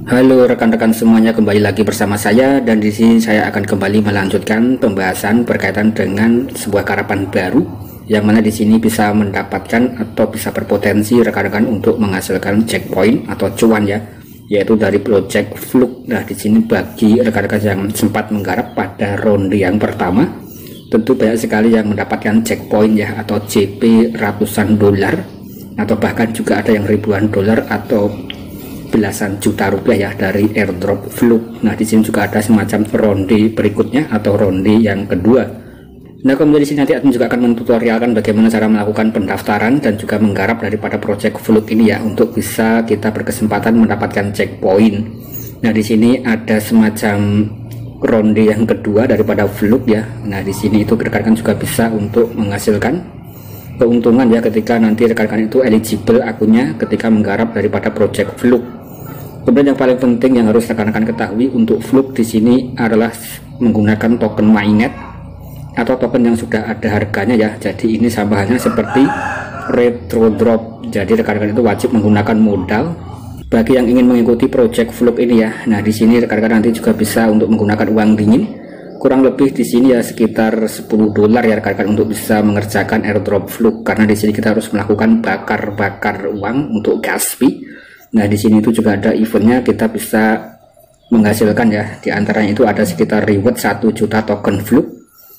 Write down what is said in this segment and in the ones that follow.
Halo rekan-rekan semuanya, kembali lagi bersama saya, dan di sini saya akan kembali melanjutkan pembahasan berkaitan dengan sebuah karapan baru yang mana di sini bisa mendapatkan atau bisa berpotensi rekan-rekan untuk menghasilkan checkpoint atau cuan ya, yaitu dari project Fluke. Nah, di sini bagi rekan-rekan yang sempat menggarap pada ronde yang pertama, tentu banyak sekali yang mendapatkan checkpoint ya, atau CP ratusan dolar, atau bahkan juga ada yang ribuan dolar atau belasan juta rupiah ya dari airdrop Fluke. Nah, di sini juga ada semacam ronde berikutnya atau ronde yang kedua. Nah, kemudian di sini nanti admin juga akan mentutorialkan bagaimana cara melakukan pendaftaran dan juga menggarap daripada project Fluke ini ya, untuk bisa kita berkesempatan mendapatkan checkpoint. Nah, di sini ada semacam ronde yang kedua daripada Fluke ya. Nah, di sini itu rekan-rekan juga bisa untuk menghasilkan keuntungan ya ketika nanti rekan-rekan itu eligible akunnya ketika menggarap daripada project Fluke. Kemudian yang paling penting yang harus rekan-rekan ketahui untuk Fluke di sini adalah menggunakan token mainnet atau token yang sudah ada harganya ya. Jadi ini sama halnya seperti retro drop. Jadi rekan-rekan itu wajib menggunakan modal bagi yang ingin mengikuti project Fluke ini ya. Nah, di sini rekan-rekan nanti juga bisa untuk menggunakan uang dingin. Kurang lebih di sini ya sekitar 10 dolar ya rekan-rekan untuk bisa mengerjakan airdrop Fluke, karena di sini kita harus melakukan bakar-bakar uang untuk gas fee. Nah, di sini itu juga ada eventnya, kita bisa menghasilkan ya, di antaranya itu ada sekitar reward 1 juta token Fluke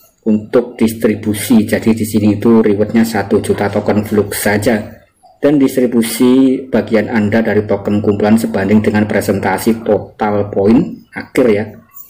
untuk distribusi. Jadi di sini itu rewardnya 1 juta token Fluke saja, dan distribusi bagian Anda dari token kumpulan sebanding dengan presentasi total poin akhir ya.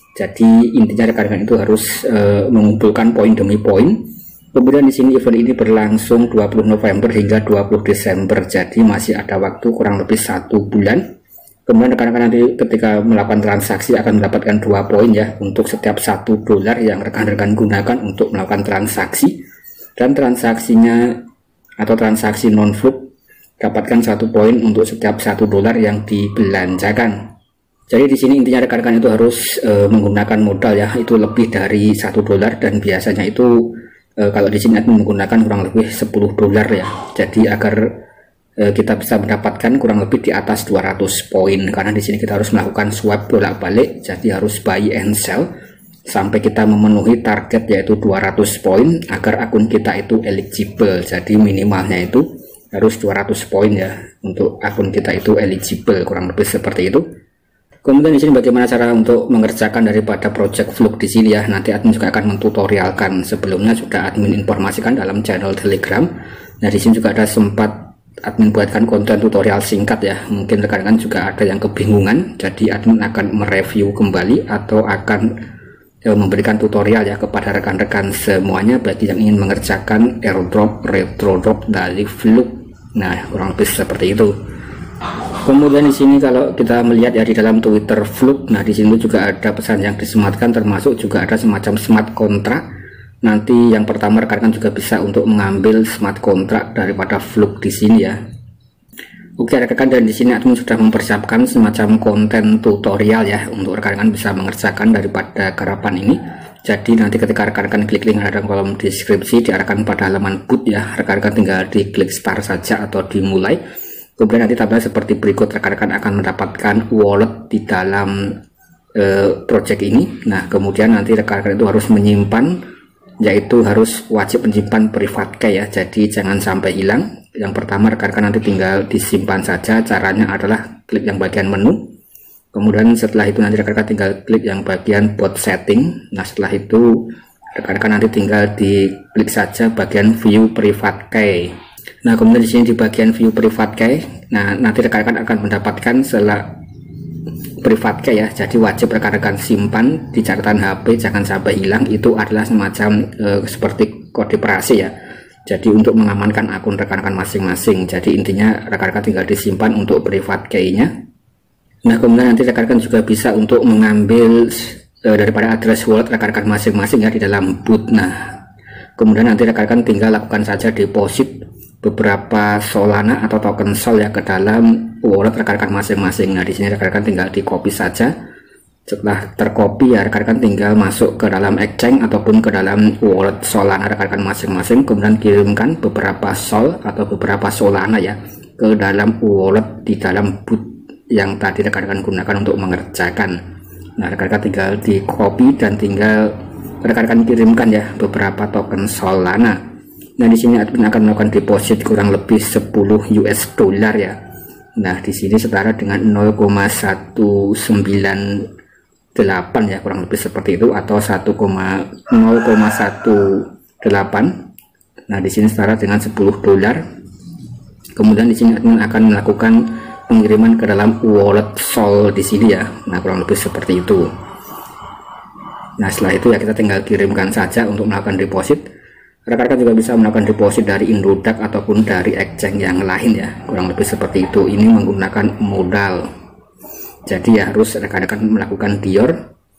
Jadi intinya rekan-rekan itu harus mengumpulkan poin demi poin. Kemudian di sini event ini berlangsung 20 November hingga 20 Desember. Jadi masih ada waktu kurang lebih 1 bulan. Kemudian rekan-rekan nanti ketika melakukan transaksi akan mendapatkan 2 poin ya untuk setiap 1 dolar yang rekan-rekan gunakan untuk melakukan transaksi. Dan transaksinya atau transaksi non Fluke dapatkan 1 poin untuk setiap 1 dolar yang dibelanjakan. Jadi di sini intinya rekan-rekan itu harus menggunakan modal ya, itu lebih dari 1 dolar, dan biasanya itu kalau di sini admin menggunakan kurang lebih 10 dolar ya. Jadi agar kita bisa mendapatkan kurang lebih di atas 200 poin, karena di sini kita harus melakukan swap bolak-balik, jadi harus buy and sell sampai kita memenuhi target yaitu 200 poin agar akun kita itu eligible. Jadi minimalnya itu harus 200 poin ya untuk akun kita itu eligible, kurang lebih seperti itu. Kemudian di sini bagaimana cara untuk mengerjakan daripada project Fluke di sini ya. Nanti admin juga akan mentutorialkan. Sebelumnya sudah admin informasikan dalam channel Telegram. Nah, di sini juga ada sempat admin buatkan konten tutorial singkat ya. Mungkin rekan-rekan juga ada yang kebingungan. Jadi admin akan mereview kembali atau akan memberikan tutorial ya kepada rekan-rekan semuanya bagi yang ingin mengerjakan airdrop retro drop dari Fluke. Nah, kurang lebih seperti itu. Kemudian di sini kalau kita melihat ya di dalam Twitter Fluke, nah di sini juga ada pesan yang disematkan, termasuk juga ada semacam smart contract. Nanti yang pertama rekan-rekan juga bisa untuk mengambil smart contract daripada Fluke di sini ya. Oke rekan-rekan, dan di sini admin sudah mempersiapkan semacam konten tutorial ya untuk rekan-rekan bisa mengerjakan daripada karapan ini. Jadi nanti ketika rekan-rekan klik link ada kolom deskripsi diarahkan pada halaman boot ya. Rekan-rekan tinggal diklik start saja atau dimulai. Kemudian nanti tampilan seperti berikut, rekan-rekan akan mendapatkan wallet di dalam project ini. Nah, kemudian nanti rekan-rekan itu harus menyimpan, yaitu harus wajib menyimpan private key ya, jadi jangan sampai hilang. Yang pertama rekan-rekan nanti tinggal disimpan saja, caranya adalah klik yang bagian menu. Kemudian setelah itu nanti rekan-rekan tinggal klik yang bagian bot setting. Nah, setelah itu rekan-rekan nanti tinggal diklik saja bagian view private key. Nah, kemudian di sini di bagian view private key, nah nanti rekan-rekan akan mendapatkan private key ya. Jadi wajib rekan-rekan simpan di catatan HP, jangan sampai hilang. Itu adalah semacam seperti kode prase ya. Jadi untuk mengamankan akun rekan-rekan masing-masing. Jadi intinya rekan-rekan tinggal disimpan untuk private key-nya. Nah, kemudian nanti rekan-rekan juga bisa untuk mengambil daripada address wallet rekan-rekan masing-masing ya di dalam boot. Nah, kemudian nanti rekan-rekan tinggal lakukan saja deposit beberapa Solana atau token Sol ya ke dalam wallet rekan-rekan masing-masing. Nah, di sini rekan-rekan tinggal di copy saja. Setelah tercopy ya rekan-rekan tinggal masuk ke dalam exchange ataupun ke dalam wallet Solana rekan-rekan masing-masing, kemudian kirimkan beberapa Sol atau beberapa Solana ya ke dalam wallet di dalam boot yang tadi rekan-rekan gunakan untuk mengerjakan. Nah, rekan-rekan tinggal di copy dan tinggal rekan-rekan kirimkan ya beberapa token Solana. Nah, di sini admin akan melakukan deposit kurang lebih 10 US dollar ya. Nah, di sini setara dengan 0,198 ya, kurang lebih seperti itu, atau 0,18. Nah, di sini setara dengan 10 dolar. Kemudian di sini admin akan melakukan pengiriman ke dalam wallet Sol di sini ya. Nah, kurang lebih seperti itu. Nah, setelah itu ya kita tinggal kirimkan saja untuk melakukan deposit. Rekan-rekan juga bisa melakukan deposit dari Indodax ataupun dari exchange yang lain ya, kurang lebih seperti itu. Ini menggunakan modal, jadi harus rekan-rekan melakukan Dior.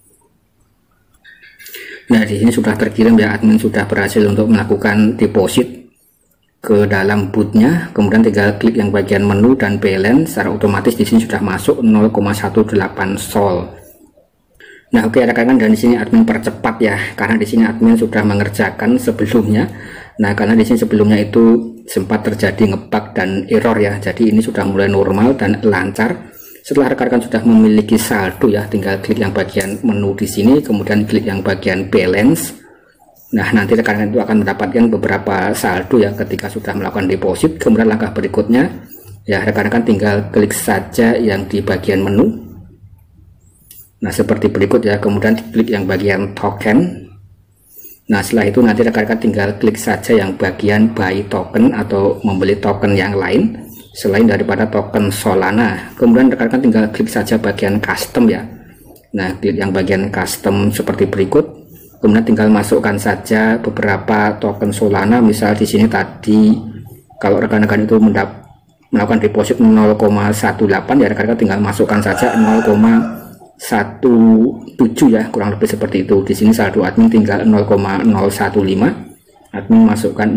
Nah, di sini sudah terkirim ya, admin sudah berhasil untuk melakukan deposit ke dalam bootnya. Kemudian tinggal klik yang bagian menu dan balance, secara otomatis di sini sudah masuk 0,18 Sol. Nah, oke rekan-rekan, dan di sini admin percepat ya, karena di sini admin sudah mengerjakan sebelumnya. Nah, karena di sini sebelumnya itu sempat terjadi ngebug dan error ya, jadi ini sudah mulai normal dan lancar. Setelah rekan-rekan sudah memiliki saldo ya, tinggal klik yang bagian menu di sini, kemudian klik yang bagian balance. Nah, nanti rekan-rekan itu akan mendapatkan beberapa saldo ya ketika sudah melakukan deposit. Kemudian langkah berikutnya ya, rekan-rekan tinggal klik saja yang di bagian menu. Nah, seperti berikut ya, kemudian klik yang bagian token. Nah, setelah itu nanti rekan-rekan tinggal klik saja yang bagian buy token atau membeli token yang lain selain daripada token Solana. Kemudian rekan-rekan tinggal klik saja bagian custom ya. Nah, klik yang bagian custom seperti berikut. Kemudian tinggal masukkan saja beberapa token Solana. Misal di sini tadi kalau rekan-rekan itu melakukan deposit 0,18 ya, rekan-rekan tinggal masukkan saja 0,17 ya, kurang lebih seperti itu. Di sini saldo admin tinggal 0,015. Admin masukkan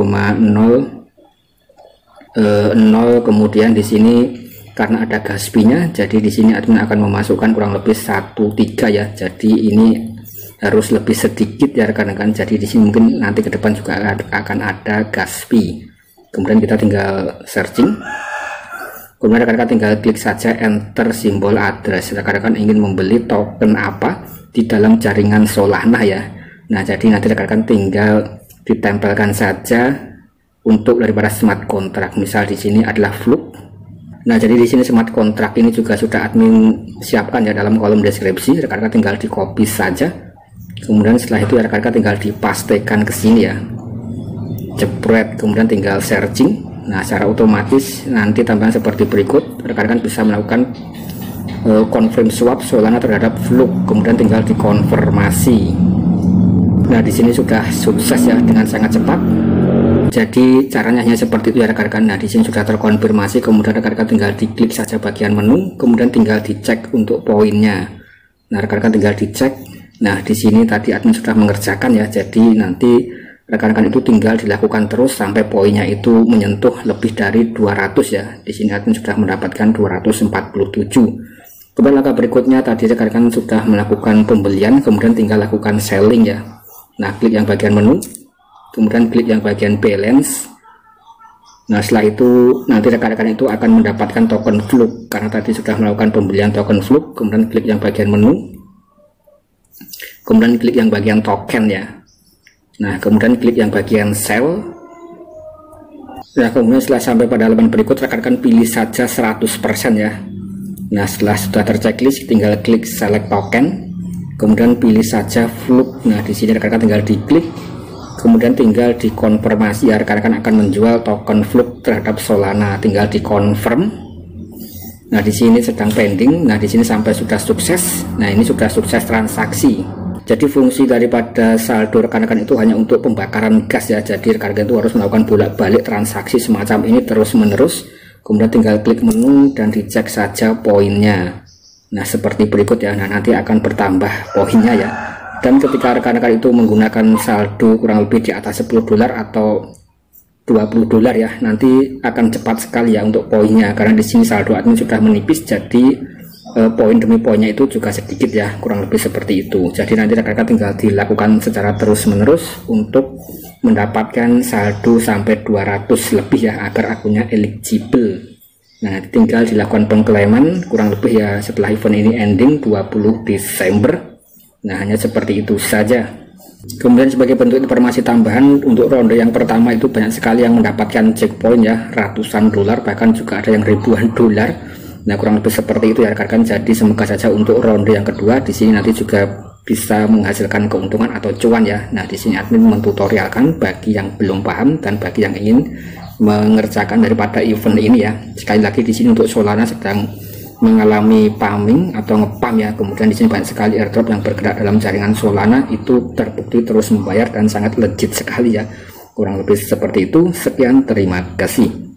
0,00, kemudian di sini karena ada gas fee-nya, jadi di sini admin akan memasukkan kurang lebih 1,3 ya. Jadi ini harus lebih sedikit ya rekan-rekan. Jadi di sini mungkin nanti ke depan juga akan ada gas fee. Kemudian kita tinggal searching. Kemudian rekan-rekan tinggal klik saja enter simbol address. Rekan-rekan ingin membeli token apa di dalam jaringan Solana ya. Nah, jadi nanti rekan-rekan tinggal ditempelkan saja untuk daripada smart contract. Misal di sini adalah Flux. Nah, jadi di sini smart contract ini juga sudah admin siapkan ya dalam kolom deskripsi. Rekan-rekan tinggal di copy saja. Kemudian setelah itu rekan-rekan tinggal dipastekan ke sini ya. Jepret, kemudian tinggal searching. Nah, secara otomatis nanti tampilan seperti berikut. Rekan-rekan bisa melakukan confirm swap Solana terhadap Flux, kemudian tinggal dikonfirmasi. Nah, di sini sudah sukses ya dengan sangat cepat. Jadi caranya hanya seperti itu ya rekan-rekan. Nah, di sini sudah terkonfirmasi, kemudian rekan-rekan tinggal diklik saja bagian menu, kemudian tinggal dicek untuk poinnya. Nah, rekan-rekan tinggal dicek. Nah, di sini tadi admin sudah mengerjakan ya. Jadi nanti rekan-rekan itu tinggal dilakukan terus sampai poinnya itu menyentuh lebih dari 200 ya. Di sini admin sudah mendapatkan 247. Kemudian langkah berikutnya tadi rekan-rekan sudah melakukan pembelian, kemudian tinggal lakukan selling ya. Nah, klik yang bagian menu, kemudian klik yang bagian balance. Nah, setelah itu nanti rekan-rekan itu akan mendapatkan token Flux karena tadi sudah melakukan pembelian token Flux. Kemudian klik yang bagian menu, kemudian klik yang bagian token ya. Nah, kemudian klik yang bagian sell. Nah, kemudian setelah sampai pada halaman berikut, rekan-rekan pilih saja 100% ya. Nah, setelah sudah terchecklist, tinggal klik select token, kemudian pilih saja Flux. Nah, di sini rekan-rekan tinggal diklik, kemudian tinggal dikonfirmasi ya, rekan-rekan akan menjual token Flux terhadap Solana. Tinggal dikonfirm. Nah, di sini sedang pending. Nah, di sini sampai sudah sukses. Nah, ini sudah sukses transaksi. Jadi fungsi daripada saldo rekan-rekan itu hanya untuk pembakaran gas ya. Jadi rekan-rekan itu harus melakukan bolak-balik transaksi semacam ini terus-menerus. Kemudian tinggal klik menu dan dicek saja poinnya. Nah, seperti berikut ya. Nah, nanti akan bertambah poinnya ya. Dan ketika rekan-rekan itu menggunakan saldo kurang lebih di atas 10 dolar atau 20 dolar ya, nanti akan cepat sekali ya untuk poinnya. Karena di sini saldo admin sudah menipis, jadi poin demi poinnya itu juga sedikit ya, kurang lebih seperti itu. Jadi nanti rekan-rekan tinggal dilakukan secara terus-menerus untuk mendapatkan saldo sampai 200 lebih ya, agar akunnya eligible. Nah, tinggal dilakukan pengklaiman kurang lebih ya setelah event ini ending 20 Desember. Nah, hanya seperti itu saja. Kemudian sebagai bentuk informasi tambahan, untuk ronde yang pertama itu banyak sekali yang mendapatkan checkpoint ya, ratusan dolar, bahkan juga ada yang ribuan dolar. Nah, kurang lebih seperti itu ya rekan-rekan. Jadi semoga saja untuk ronde yang kedua di sini nanti juga bisa menghasilkan keuntungan atau cuan ya. Nah, di sini admin mentutorialkan bagi yang belum paham dan bagi yang ingin mengerjakan daripada event ini ya. Sekali lagi di sini untuk Solana sedang mengalami pumping atau ngepam ya. Kemudian di sini banyak sekali airdrop yang bergerak dalam jaringan Solana, itu terbukti terus membayar dan sangat legit sekali ya. Kurang lebih seperti itu. Sekian, terima kasih.